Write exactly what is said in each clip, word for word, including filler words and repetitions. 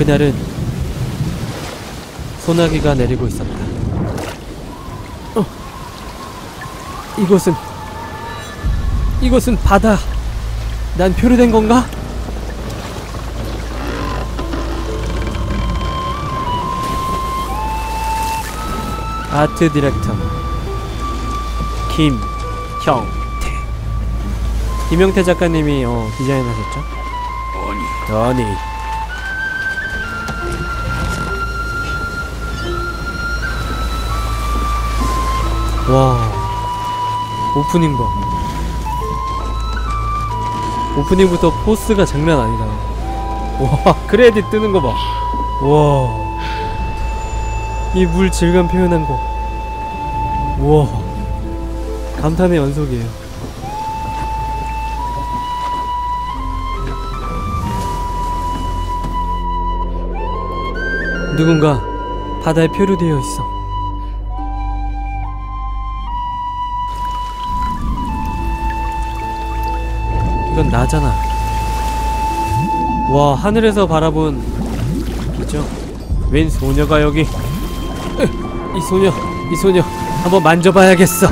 그날은 소나기가 내리고 있었다. 어, 이곳은 이곳은 바다. 난 표류된 건가? 아트 디렉터 김형태. 김형태 작가님이 어, 디자인하셨죠? 아니 아니 와, 오프닝 봐. 오프닝부터 포스가 장난 아니다. 와, 크레딧 뜨는 거 봐. 와, 이 물 질감 표현한 거. 우와, 감탄의 연속이에요. 누군가 바다에 표류되어 있어. 이건 나잖아. 와, 하늘에서 바라본 이죠? 웬 소녀가 여기. 으, 이 소녀, 이 소녀 한번 만져봐야겠어.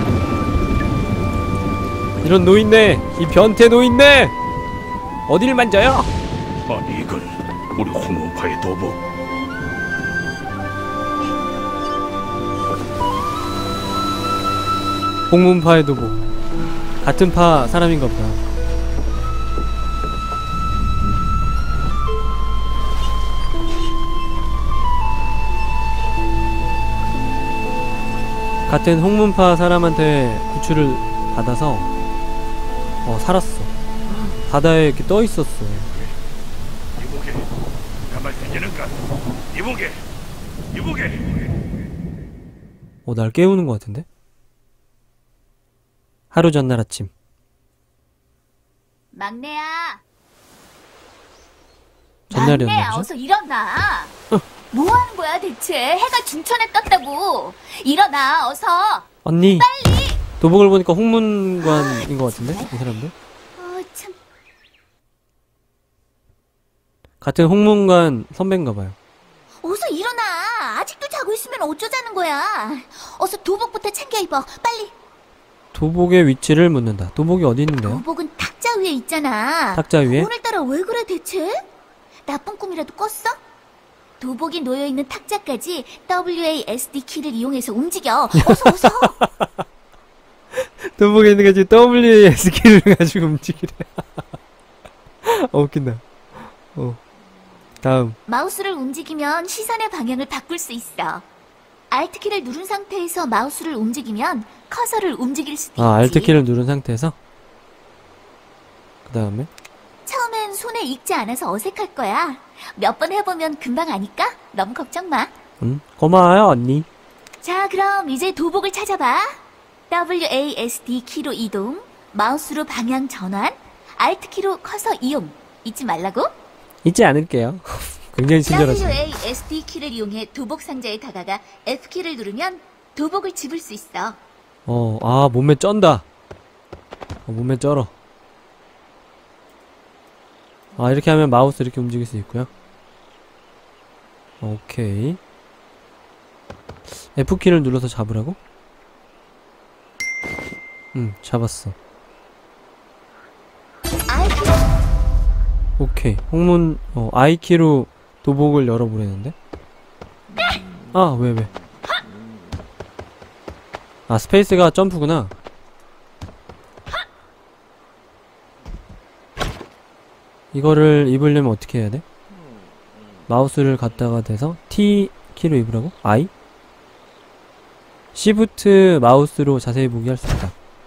이런 노인네, 이 변태 노인네, 어딜 만져요? 아니 이건 우리 홍문파의 도복. 홍문파의 도복. 같은 파 사람인가 보다. 같은 홍문파 사람한테 구출을 받아서 어 살았어. 바다에 이렇게 떠 있었어. 이보게, 가만 있게는가? 이보게, 이보게. 어, 날 깨우는 것 같은데? 하루 전날 아침. 막내야. 전날이었나 막내야, 보죠? 어서 일어나. 어. 뭐 하는 거야 대체? 해가 중천에 떴다고. 일어나, 어서. 언니. 빨리. 도복을 보니까 홍문관인 것 같은데? 이 사람들? 어, 참. 같은 홍문관 선배인가봐요. 어서 일어나. 아직도 자고 있으면 어쩌자는 거야. 어서 도복부터 챙겨 입어. 빨리. 도복의 위치를 묻는다. 도복이 어디 있는데요? 도복은 탁자 위에 있잖아. 탁자 위에? 오늘따라 왜 그래 대체? 나쁜 꿈이라도 꿨어? 도복이 놓여있는 탁자까지 더블유 에이 에스 디 키를 이용해서 움직여. 어서 어서. 도복에 있는 게 지금 더블유 에이 에스 키를 가지고 움직이래. 어, 웃긴다. 어. 다음. 마우스를 움직이면 시선의 방향을 바꿀 수 있어. Alt키를 누른 상태에서 마우스를 움직이면 커서를 움직일 수도 아, 있지. Alt키를 누른 상태에서? 그 다음에? 처음엔 손에 익지 않아서 어색할 거야. 몇 번 해보면 금방 아니까 너무 걱정 마. 응? 고마워요, 언니. 자, 그럼 이제 도복을 찾아봐. 더블유 에이 에스 디 키로 이동, 마우스로 방향 전환, Alt키로 커서 이용. 잊지 말라고? 잊지 않을게요. 굉장히 친절하시네. 더블유 에이 에스 디 키를 이용해 도복 상자에 다가가 F키를 누르면 도복을 집을 수 있어. 어, 아, 몸매 쩐다. 어, 몸매 쩔어. 아, 이렇게 하면 마우스 이렇게 움직일 수 있고요. 오케이. F키를 눌러서 잡으라고? 응, 잡았어. I키. 오케이. 홍문, 어, I키로 도복을 열어보려는데? 아, 왜, 왜? 아, 스페이스가 점프구나. 이거를 입으려면 어떻게 해야 돼? 마우스를 갖다가 대서 T키로 입으라고? I? Shift 마우스로 자세히 보기 할 수 있다.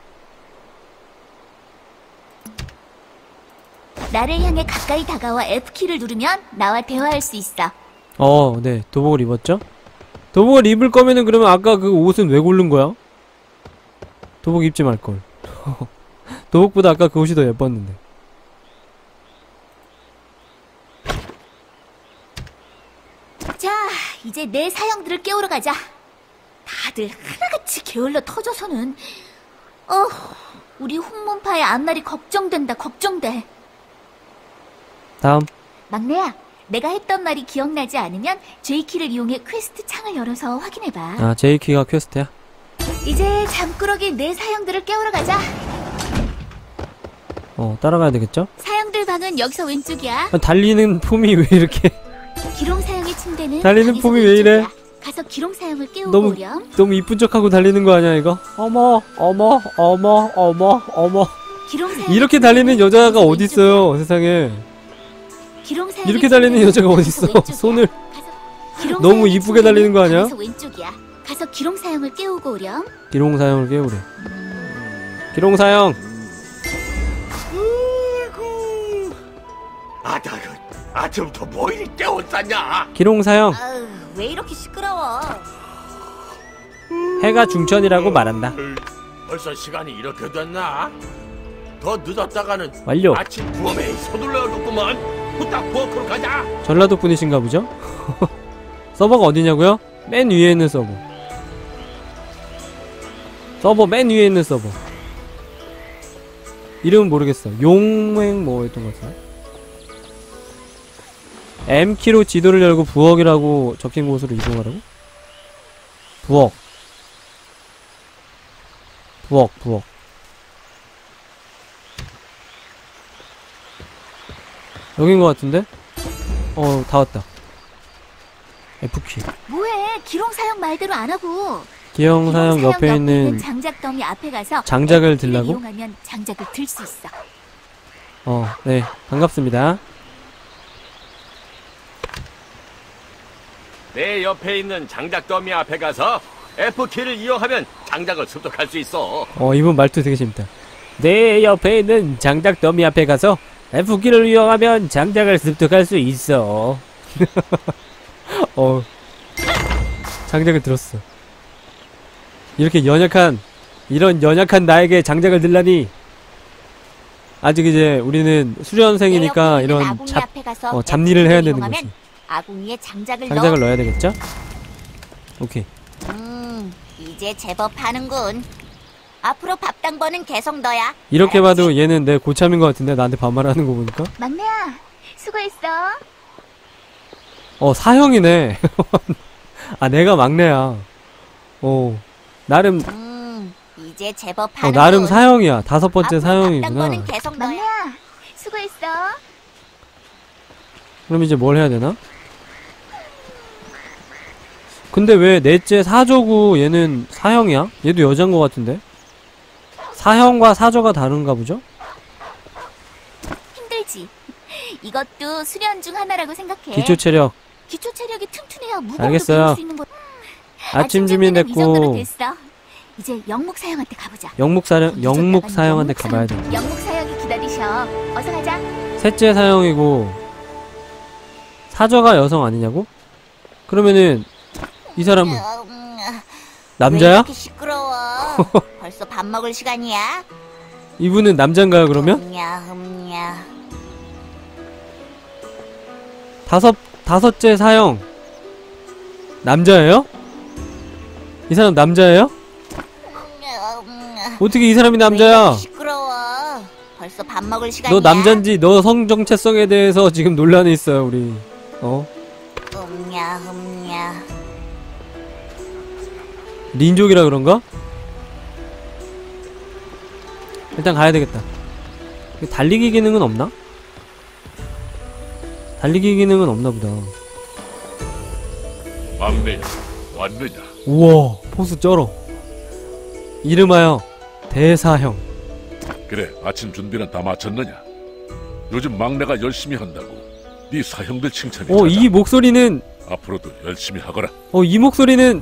나를 향해 가까이 다가와 F키를 누르면 나와 대화할 수 있어. 어, 네. 도복을 입었죠? 도복을 입을 거면은 그러면 아까 그 옷은 왜 고른 거야? 도복 입지 말걸. 도복보다 아까 그 옷이 더 예뻤는데. 자, 이제 내 사형들을 깨우러 가자. 다들 하나같이 게을러 터져서는. 어, 우리 홍문파의 앞날이 걱정된다, 걱정돼. 다음. 막내야, 내가 했던 말이 기억나지 않으면 J키를 이용해 퀘스트 창을 열어서 확인해봐. 아, J키가 퀘스트야? 이제 잠꾸러기 내 사형들을 깨우러 가자. 어, 따라가야 되겠죠? 사형들 방은 여기서 왼쪽이야. 아, 달리는 폼이 왜 이렇게 기롱 사형의 침대는 달리는 방에서 폼이 왜 이래? 왼쪽이야. 가서 기롱 사형을 깨우고 너무 오렴. 너무 이쁜 척하고 달리는 거 아니야 이거? 어머 어머 어머 어머 어머 기롱 사형의 이렇게 달리는 침대는 여자가 방에서 어디 왼쪽이야. 있어요 세상에. 기롱 사형의 이렇게 달리는 침대는 여자가 어디 방에서 있어. 왼쪽이야. 손을 가서 기롱 너무 사형의 이쁘게 달리는 거 아니야? 방에서 왼쪽이야. 가서 기롱 사형을 깨우고 오렴. 기롱사형을 깨우래. 기롱사형. 아이고. 아따, 그 아침부터 뭐 이리 깨웠었냐? 기롱사형. 아유, 왜 이렇게 시끄러워? 해가 중천이라고 말한다. 벌써 시간이 이렇게 됐나? 더 늦었다가는 완료. 아침 부엄에 서둘러야겠구만. 후딱 부엌으로 가자. 전라도 분이신가 보죠? 서버가 어디냐고요? 맨 위에 있는 서버. 서버 맨 위에 있는 서버. 이름은 모르겠어. 용맹 뭐였던 것 같아. M키로 지도를 열고 부엌이라고 적힌 곳으로 이동하라고? 부엌. 부엌, 부엌. 여긴 것 같은데? 어, 다 왔다. F키. 뭐해? 기롱 사형 말대로 안 하고. 기영사형 기롱 옆에 사형 있는 장작 더미 앞에 가서 장작을 F키를 들라고? 이용하면 장작을 들 수 있어. 어, 네. 반갑습니다. 내 옆에 있는 장작 더미 앞에 가서 F키를 이용하면 장작을 습득할 수 있어. 어, 이분 말투 되게 재밌다. 내 옆에 있는 장작 더미 앞에 가서 F키를 이용하면 장작을 습득할 수 있어. 어, 장작을 들었어. 이렇게 연약한, 이런 연약한 나에게 장작을 들라니. 아직 이제 우리는 수련생이니까 이런 잡, 어, 잡일을 해야 되는 거지. 아궁이에 장작을, 장작을 넣어. 넣어야 되겠죠? 오케이. 음, 이제 제법 하는군. 앞으로 밥 당번은 계속 너야. 이렇게 알았지? 봐도 얘는 내 고참인 것 같은데, 나한테 반말하는 거 보니까. 막내야, 수고했어. 어, 사형이네. 아, 내가 막내야. 어, 나름, 음, 이제 제법 어, 하는군. 나름 사형이야. 다섯 번째 앞으로 밥 사형이구나. 당번은 계속 너야. 막내야, 수고했어. 그럼 이제 뭘 해야 되나? 근데 왜 넷째 사조고 얘는 사형이야? 얘도 여잔 것 같은데? 사형과 사조가 다른가 보죠? 힘들지. 이것도 수련 중 하나라고 생각해. 기초 체력. 기초 체력이 튼튼해야 무거움도 알겠어요. 배울 수 있는 거. 아침 준비 준비는 이 정도로 됐고, 됐어. 이제 영목 사형한테 가보자. 영목 사형, 영목 늦었다간 사형한테 영목 가봐야 돼. 사형. 영목 사형이 기다리셔. 어서 가자. 셋째 사형이고, 사조가 여성 아니냐고? 그러면은, 이 사람은 음, 왜 남자야? 이렇게 시끄러워? 벌써 밥 먹을 시간이야? 이분은 남잔가요, 그러면? 흠냐 흠냐. 다섯, 다섯째 사형. 남자예요? 이 사람 남자예요? 어떻게 이 사람이 왜 남자야? 이렇게 시끄러워? 벌써 밥 먹을 시간이야? 너 남잔지 너 성 정체성에 대해서 지금 논란이 있어요, 우리. 어? 흠냐 흠냐. 린족이라 그런가? 일단 가야 되겠다. 달리기 기능은 없나? 달리기 기능은 없나 보다. 막내야, 왔느냐? 우와, 포스 쩔어. 이름하여 대사형. 그래, 아침 준비는 다 마쳤느냐? 요즘 막내가 열심히 한다고 네 사형들 칭찬이 어, 이 목소리는, 앞으로도 열심히 하거라. 어, 이 목소리는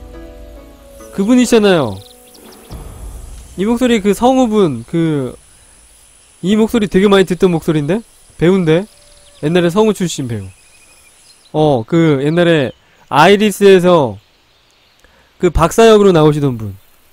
그분이잖아요. 이 목소리 그 성우분, 그, 이 목소리 되게 많이 듣던 목소리인데? 배우인데? 옛날에 성우 출신 배우. 어, 그, 옛날에 아이리스에서 그 박사 역으로 나오시던 분.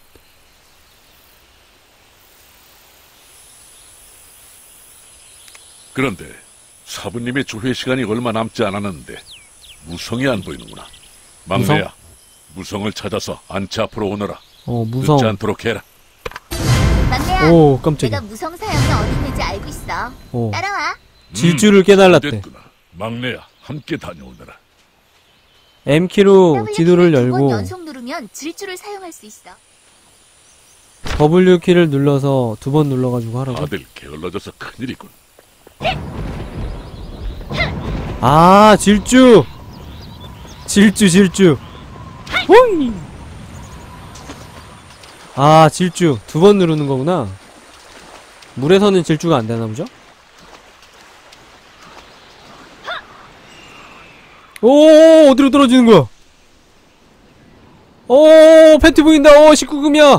그런데 사부님의 조회 시간이 얼마 남지 않았는데 무성이 안 보이는구나. 막내야, 무성? 을 찾아서 안치 앞으로 오너라. 어, 무성. 늦지 않도록 해라. 막내야. 오, 깜짝이야. 내가 무성 사형이 어디 있는지 알고 있어. 어. 따라와. 질주를 깨달았대. 됐구나. 막내야, 함께 다녀오너라. M키로 지도를 두번 열고 연속 누르면 질주를 사용할 수 있어. W키를 눌러서 두 번 눌러가지고 하라고? 다들 게을러져서 큰일이군. 아, 질주! 질주, 질주. 호이! 아, 질주. 두 번 누르는 거구나. 물에서는 질주가 안 되나 보죠? 오, 어디로 떨어지는 거야? 오, 팬티 보인다. 오, 십구 금이야.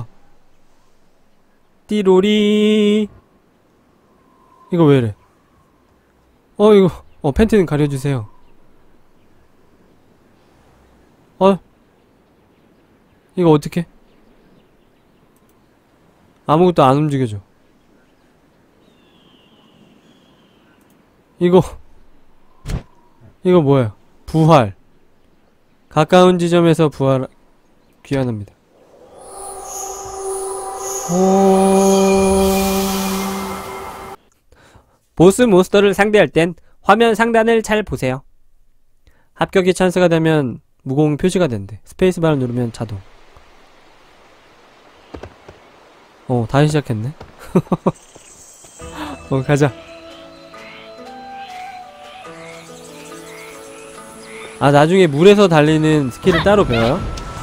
띠로리. 이거 왜 이래? 어, 이거. 어, 팬티는 가려주세요. 어? 이거 어떡해? 아무것도 안 움직여져. 이거 이거 뭐야? 부활. 가까운 지점에서 부활 귀환합니다. 오... 보스 몬스터를 상대할 땐 화면 상단을 잘 보세요. 합격이 찬스가 되면 무공 표시가 된대. 스페이스바를 누르면 자동. 어, 다시 시작했네. 어, 가자. 아, 나중에 물에서 달리는 스킬을 따로 배워요?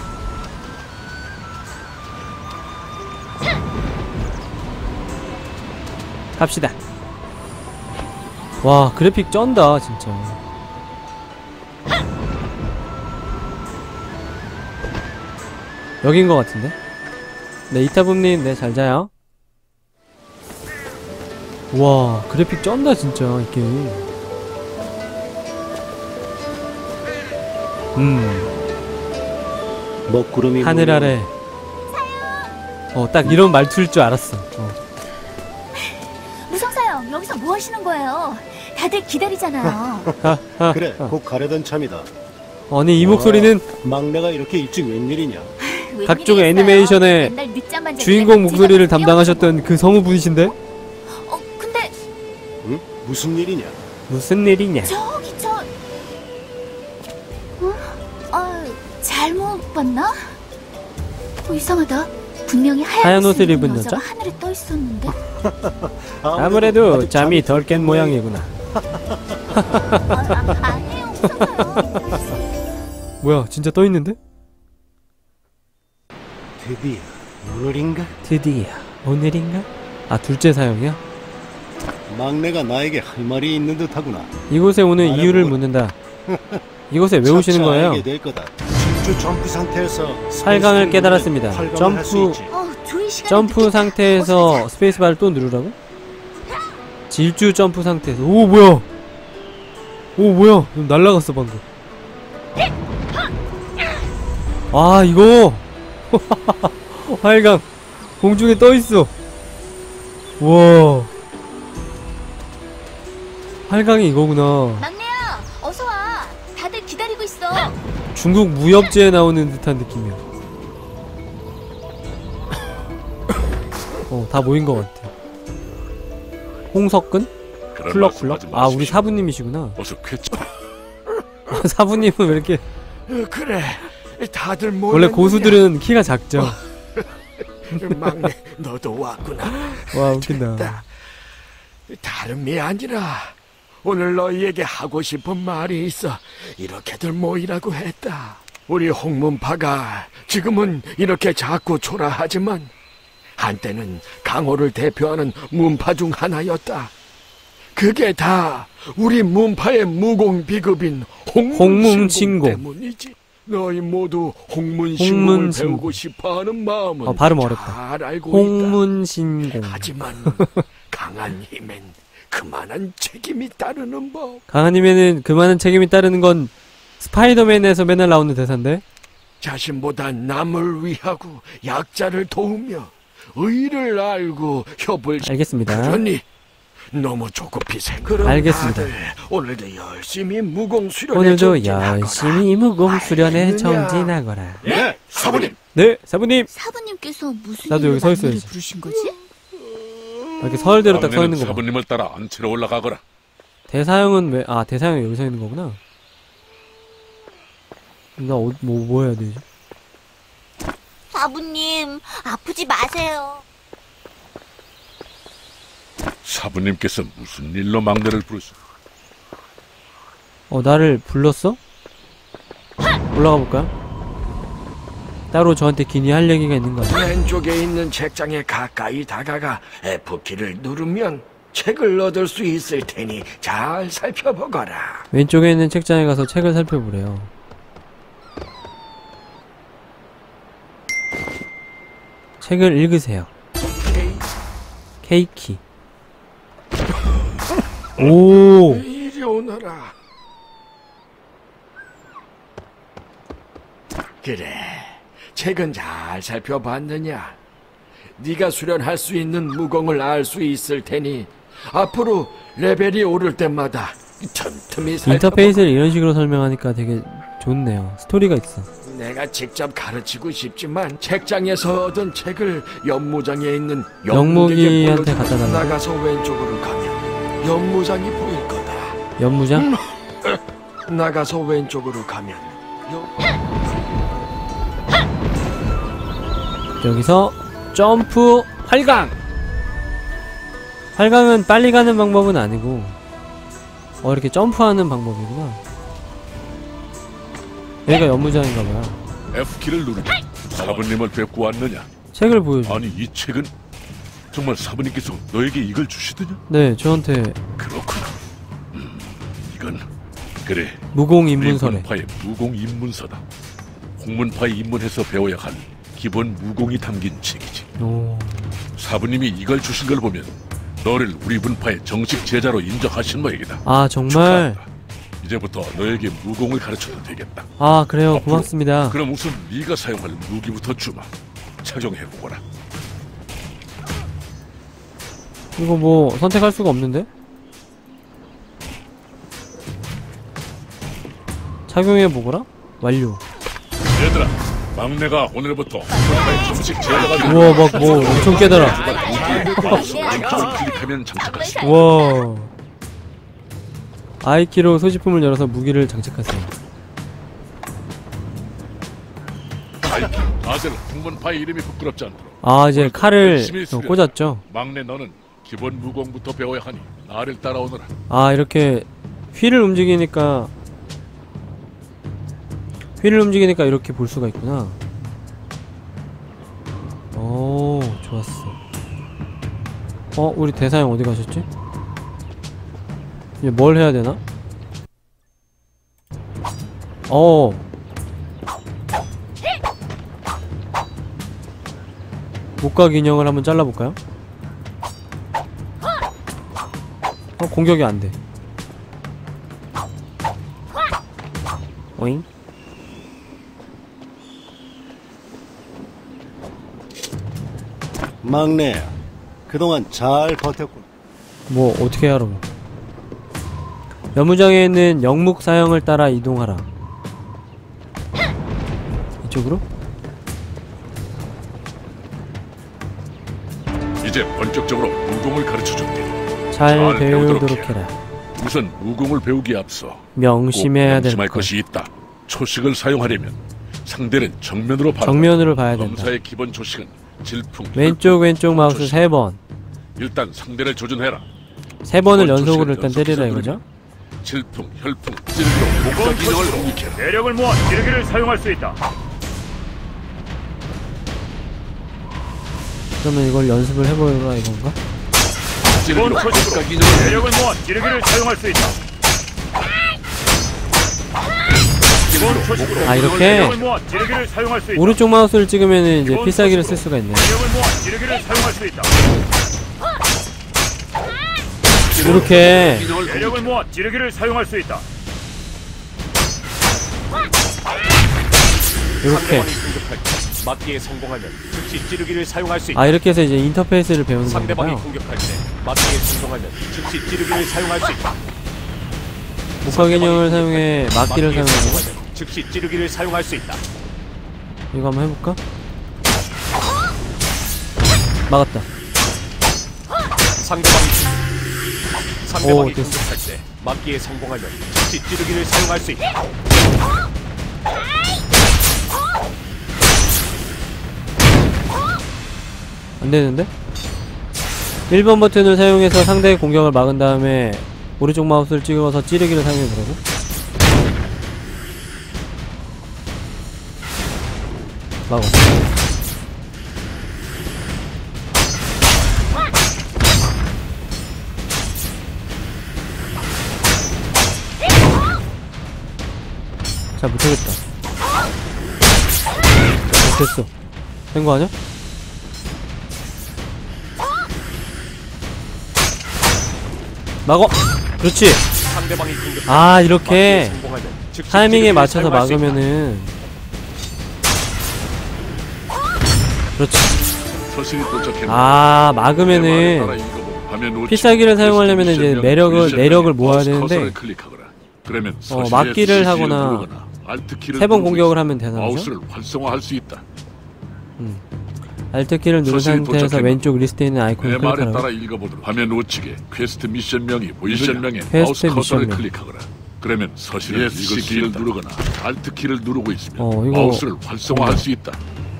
갑시다. 와, 그래픽 쩐다, 진짜. 여긴 것 같은데? 네, 이타붐님, 네, 잘 자요. 와, 그래픽 쩐다, 진짜, 이 게임. 음. 먹구름이 하늘 아래. 어, 딱 이런 말투일 줄 알았어. 어. 무성사형, 여기서 뭐 하시는 거예요? 다들 기다리잖아요. 하, 하, 그래, 하. 곧 가려던 참이다. 아니, 이 목소리는 막내가 이렇게 일찍 웬일이냐? 각종 웬일이겠어요? 애니메이션의 맨날 늦잠만 자는데 주인공 목소리를 제가 담당하셨던 그 성우분이신데? 어, 근데 응? 무슨 일이냐? 무슨 일이냐? 저기 저... 어? 아, 잘못 봤나? 어, 이상하다. 분명히 하얀, 하얀 옷을 옷을 입은 입은 여자? 여자가 하늘에 떠 있었는데. 아무래도 아직 잠이 덜 깬 모양이구나. 아, 아, 아니에요, 무성사형. 뭐야, 진짜 떠 있는데? 드디어 오늘인가? 드디어 오늘인가? 아, 둘째 사형이야? 막내가 나에게 할 말이 있는 듯하구나. 이곳에 오는 말해보거라. 이유를 묻는다. 이곳에 왜 오시는 차차 거예요? 알게 될 거다. 질주 점프 상태에서 활강을 깨달았습니다. 활강을 할수 점프- 있지. 어, 조이 시간이 점프 늦겠다. 상태에서 스페이스바를 또 누르라고? 질주 점프 상태에서. 오, 뭐야? 오, 뭐야? 날라갔어, 방금. 아, 이거! 활강 공중에 떠있어. 우와, 활강이 이거구나. 막내야, 어서 와. 다들 기다리고 있어. 중국 무협지에 나오는 듯한 느낌이야. 어, 다 모인 것 같아. 홍석근? 그런 쿨럭쿨럭? 말씀하지 아, 우리 마십시오. 사부님이시구나. 어서 쾌차. 사부님은 왜 이렇게. 그래, 다들 모였느냐? 원래 고수들은 키가 작죠. 막내, 너도 왔구나. 와, 웃긴다. 됐다. 다름이 아니라 오늘 너희에게 하고 싶은 말이 있어 이렇게들 모이라고 했다. 우리 홍문파가 지금은 이렇게 작고 초라하지만 한때는 강호를 대표하는 문파 중 하나였다. 그게 다 우리 문파의 무공 비급인 홍문신공 홍문신공. 때문이지. 너희 모두 홍문신공을 홍문신공. 배우고 싶어하는 마음은 어, 발음 어렵다. 잘 알고 있다. 홍문신공. 하지만 강한 힘엔 그만한 책임이 따르는 법. 강한님에는 그만한 책임이 따르는 건 스파이더맨에서 맨날 나오는 대사인데? 자신보다 남을 위하고 약자를 도우며 의를 알고 협을 알겠습니다. 그러니 너무 조급히 생각. 알겠습니다. 다들 오늘도 열심히 무공 수련에 오늘도 정진하거라. 열심히 무공 수련에 알겠느냐? 정진하거라. 예, 사부님. 네, 사부님! 사부님께서 무슨 나도 일로 여기 서 막내를 있어야지. 부르신 거지? 이렇게 서울대로 딱 서 막내는 있는 거 봐. 사부님을 따라 안치러 올라가거라. 대사형은 왜, 아, 대사형이 여기 서 있는 거구나. 나 어, 뭐, 뭐 해야 되지? 사부님, 아프지 마세요. 사부님께서 무슨 일로 막내를 부르시? 어, 나를 불렀어? 올라가 볼까요? 따로 저한테 기니 할 얘기가 있는 거 아니야? 왼쪽에 있는 책장에 가까이 다가가 F키를 누르면 책을 얻을 수 있을 테니 잘 살펴보거라. 왼쪽에 있는 책장에 가서 책을 살펴보래요. 책을 읽으세요. K키. 오! 이리 오너라. 그래, 책은 잘 살펴봤느냐? 네가 수련할 수 있는 무공을 알 수 있을 테니 앞으로 레벨이 오를 때마다 틈틈이 살펴보. 인터페이스를 이런 식으로 설명하니까 되게 좋네요. 스토리가 있어. 내가 직접 가르치고 싶지만 책장에서 얻은 책을 연무장에 있는 영무기한테 영무에게 갖다 달라고? 나가서 왼쪽으로 가면 연무장이 보일 거다. 연무장? 나가서 왼쪽으로 가면 연... 여기서 점프 활강! 활강은 빨리 가는 방법은 아니고 어 이렇게 점프하는 방법이구나. 여기가 연무장인가봐요. F키를 누르면 사부님을 뵙고 왔느냐? 책을 보여줘. 아니 이 책은 정말 사부님께서 너에게 이걸 주시더냐? 네, 저한테 그렇구나. 음, 이건 그래. 무공 입문서래. 홍문파의 무공 입문서다. 홍문파에 입문해서 배워야 할 기본 무공이 담긴 책이지. 오. 사부님이 이걸 주신 걸 보면 너를 우리 문파의 정식 제자로 인정하신 모양이다. 아 정말? 축하한다. 이제부터 너에게 무공을 가르쳐도 되겠다. 아 그래요. 앞으로 고맙습니다. 그럼 우선 네가 사용할 무기부터 주마. 착용해보거라. 이거 뭐 선택할 수가 없는데? 착용해보거라? 완료. 얘들아, 막내가 오늘부터 문파의 정식 제자가 되는 우와 막 뭐 엄청 깨달아. 왼쪽을 클릭하면 장착할 수 있다. 우와. I키로 소지품을 열어서 무기를 장착하세요. 다들 홍문파의 이름이 부끄럽지 않도록 아 이제 칼을 열심히 수련. 꽂았죠. 막내 너는 기본 무공부터 배워야 하니 나를 따라오너라. 아 이렇게 휠을 움직이니까 휠을 움직이니까 이렇게 볼 수가 있구나. 오 좋았어. 어 우리 대사형 어디 가셨지? 이제 뭘 해야 되나? 어 목각 인형을 한번 잘라볼까요? 어 공격이 안돼. 오잉? 막내야, 그동안 잘 버텼군. 뭐 어떻게 하라고? 연무장에 있는 영묵 사형을 따라 이동하라. 이쪽으로? 이제 본격적으로 무공을 가르쳐줄게. 잘 잘 배우도록 배우도록 해라. 우선 무공을 배우기에 앞서 명심해야 꼭 될 명심할 것. 것이 있다. 초식을 사용하려면 상대를 정면으로 바라. 정면으로 봐야 된다. 검사의 기본 초식은 질풍. 왼쪽 왼쪽 혈풍 마우스 초식. 세 번. 일단 상대를 조준해라. 세 번을 기본 연속으로 초식은 일단 때리라 연속해서 이거죠? 질풍, 혈풍, 찔로 목각 인형을 공격해라. 내력을 모아 지르기를 사용할 수 있다. 그러면 이걸 연습을 해보라 이건가? 찔로 기본 초식으로 목각 인형을 내력을 모아 지르기를 사용할 수 있다. 기본 초식으로 아 이렇게 내력을 모아 지르기를 사용할 수 있다. 오른쪽 마우스를 찍으면 이제 필살기를 쓸 수가 있네. 내력을 모아 지르기를 사용할 수 있다. 이렇게 내력을 모아 지르기를 사용할 수 있다. 이렇게 막기에 성공하면 즉시 찌르기를 사용할 수 있다. 아 이렇게 해서 이제 인터페이스를 배우는 상대방이 건가요? 공격할 때 막기에 성공하면 즉시 찌르기를 사용할 수 있다. 목각 인형을 사용해 막기를 막기에 사용하고 성공하면 즉시 찌르기를 사용할 수 있다. 이거 한번 해볼까? 막았다. 상대방이 상대방이 오, 됐어. 공격할 때 막기에 성공하면 즉시 찌르기를 사용할 수 있다. 안되는데? 일 번 버튼을 사용해서 상대의 공격을 막은 다음에 오른쪽 마우스를 찍어서 찌르기를 사용해보라고? 막어. 잘 못하겠다. 됐어. 된 거 아니야? 막어! 그렇지! 상대방이 공격. 아, 이렇게 성공하면 즉시 타이밍에 찌르기를 맞춰서 사용할 수 있다. 막으면은 그렇지. 서신이 도착했다. 아, 내 말에 따라 막으면은 읽어보면 화면 우측 필살기를 사용하려면 퀘스트 이제 미션 매력을 미션 내력을 명이 모아야 마우스 되는데 커서를 클릭하거나. 그러면 어, 서신의 막기를 C키를 하거나 누르거나 Alt 키를 세 번 누르고 공격을 있어 하면 되나 보죠? 마우스를 활성화할 수 있다. 알트키를 누른 서신이 상태에서 도착했나? 왼쪽 리스트에 있는 아이콘을 내 말에 클릭하라고. 따라 읽어보도록 화면 우측에 퀘스트 미션명이 보이느냐 미션명에 퀘스트 마우스 커서를 미션명. 클릭하거나 그러면 서신을 읽을 키를 누르거나 Alt 키를 누르고 있으면 어, 이거- 마우스를 활성화할 수 있다.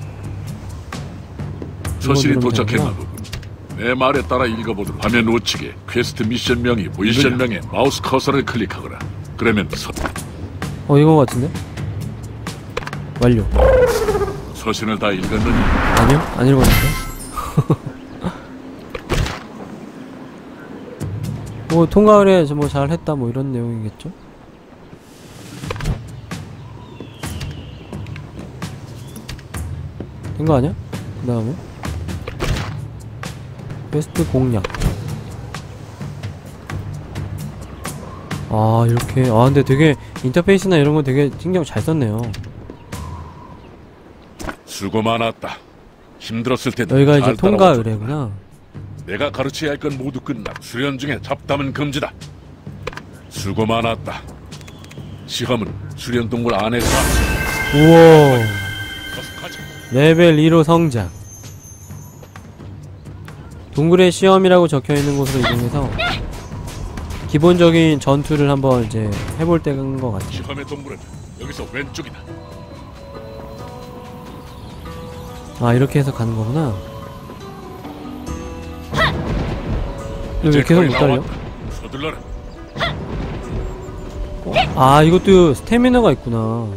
서신이 누르면 도착했나 되는구나. 보군. 내 말에 따라 읽어보도록 화면 우측에 퀘스트 미션명이 보이느냐 미션명에 마우스 커서를 클릭하거나 그러면 서, 어, 이거 같은데? 완료. 서신을 다 읽었느니 아니요? 안 읽었는데? 뭐 통과를 해, 뭐 잘했다 뭐 이런 내용이겠죠? 된 거 아니야? 그 다음에 퀘스트 공략. 아, 이렇게. 아, 근데 되게 인터페이스나 이런 거 되게 신경 잘 썼네요. 수고 많았다. 힘들었을 텐데 여기가 이제 잘 통과 따라와줘. 의뢰구나. 내가 가르쳐야 할 건 모두 끝나. 수련 중에 잡담은 금지다. 수고 많았다. 시험은 수련 동굴 안에서 하지. 우와. 어서 가자. 레벨 이로 성장. 동굴의 시험이라고 적혀있는 곳으로 이동해서 기본적인 전투를 한번 이제 해볼 때가 온 것 같아요. 시험의 동굴은 여기서 왼쪽이다. 아, 이렇게 해서 가는 거구나. 왜 이제 계속 거의 못 달려? 나왔다. 서둘러라. 아, 이것도 스태미너가 있구나.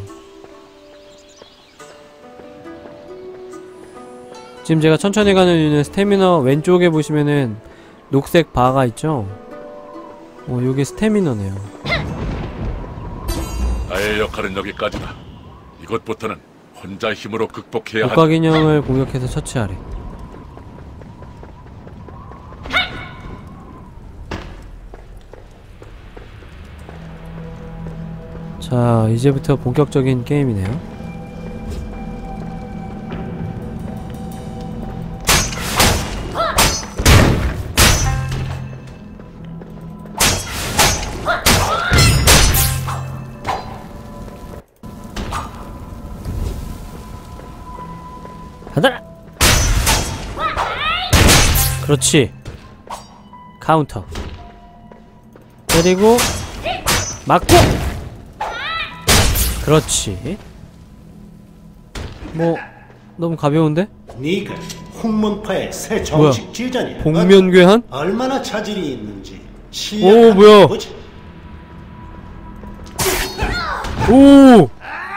지금 제가 천천히 가는 이유는 스태미너 왼쪽에 보시면은 녹색 바가 있죠? 어, 요게 스태미너네요. 나의 역할은 여기까지다. 이것부터는 혼자 힘으로 극복해야 한다. 독각인형을 공격해서 처치하래. 자, 이제부터 본격적인 게임이네요. 가자! 그렇지. 카운터. 때리고 맞고. 그렇지. 뭐 너무 가벼운데? 네가 홍문파의 새 정식 제자냐? 복면괴한? 얼마나 자질이 있는지 오, 시야를 뭐야? 보지. 오!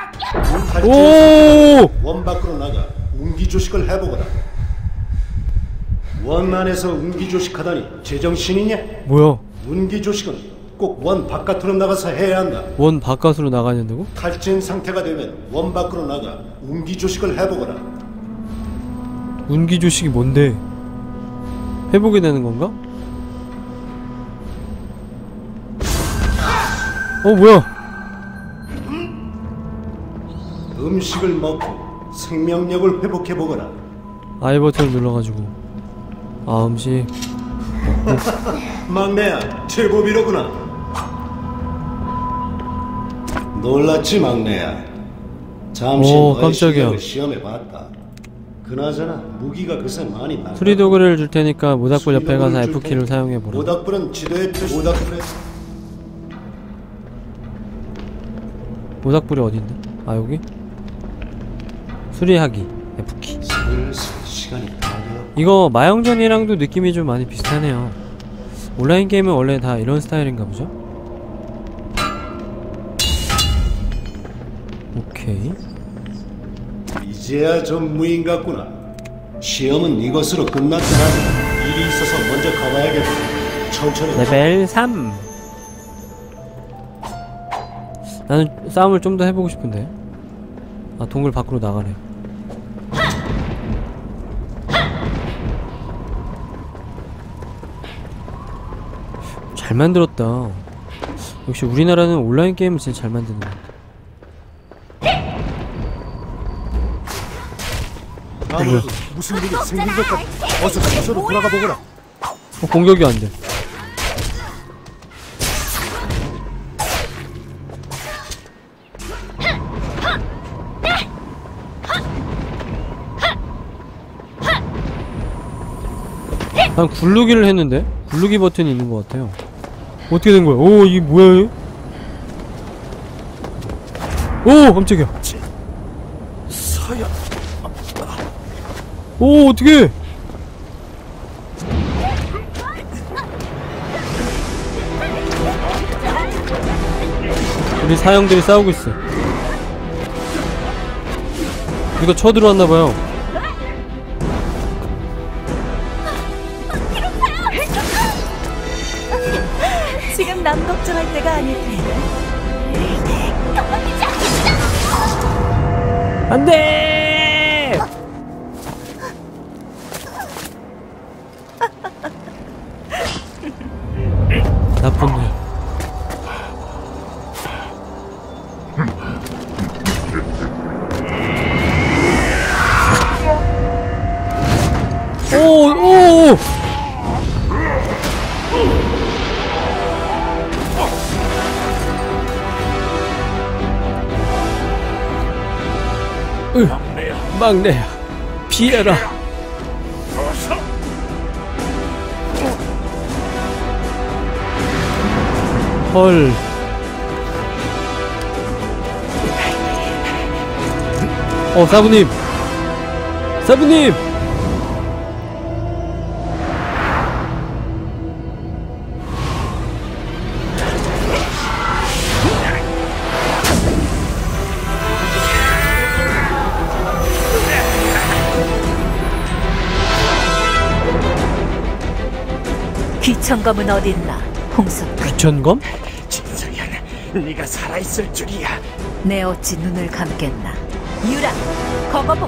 문팔찌에서 오! 원 밖으로 나가 운기조식을 해보거라. 원 안에서 운기조식하다니 제정신이냐? 뭐야? 운기조식은 꼭 원 바깥으로 나가서 해야 한다. 원 바깥으로 나가야 된다고? 탈진 상태가 되면 원 밖으로 나가 운기조식을 해보거라. 운기조식이 뭔데? 회복이 되는 건가? 어, 뭐야? 음식을 먹고 생명력을 회복해보거라. 아이 버튼을 눌러가지고. 아, 음식. 막내야, 제법이로구나. 놀랐지, 막내야. 잠시 오, 너의 깜짝이야. 실력을 시험해봤다. 그나저나 무기가 그새 많이 나. 수리도구를 줄 테니까 모닥불 옆에 가서 F키를 사용해보라. 모닥불은 지도에 표시. 모닥불에 모닥불이 어딘데? 아, 여기? 수리하기 F키. 슬슬 시간이 다 되었고 이거 마영전이랑도 느낌이 좀 많이 비슷하네요. 온라인 게임은 원래 다 이런 스타일인가 보죠? 오케이. 이제야 좀 무인 같구나. 시험은 이것으로 끝났잖아. 일이 있어서 먼저 가봐야겠다. 천천히. 레벨 삼. 나는 싸움을 좀 더 해보고 싶은데. 아, 동굴 밖으로 나가네. 잘 만들었다. 역시 우리나라는 온라인 게임을 진짜 잘 만드는 것 같아. 아무래도 무슨 일이 생긴 것 같아. 어서 숙소로 돌아가 보거라. 어, 공격이 안 돼. 난 굴르기를 했는데? 굴르기 버튼이 있는 것 같아요. 어떻게 된 거야? 오, 이게 뭐야? 오, 깜짝이야. 서야. 오, 어떡해! 우리 사형들이 싸우고 있어. 누가 쳐들어왔나봐요. 지금 남 걱정할 때가 아닐 테니. 안 돼! 나쁜 놈. 오, 오! 으, 막내야, 피해라. 헐. 어, 사부님. 사부님. 귀천검은 어딨나, 홍수. 귀천검? 진성현, 네가 살아있을 줄이야. 내 어찌 눈을 감겠나. 유라, 거거복.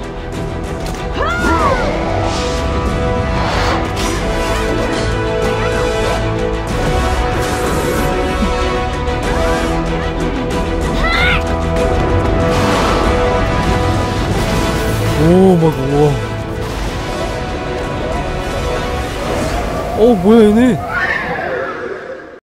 오, 막, 우와. 어, 뭐야, 얘네.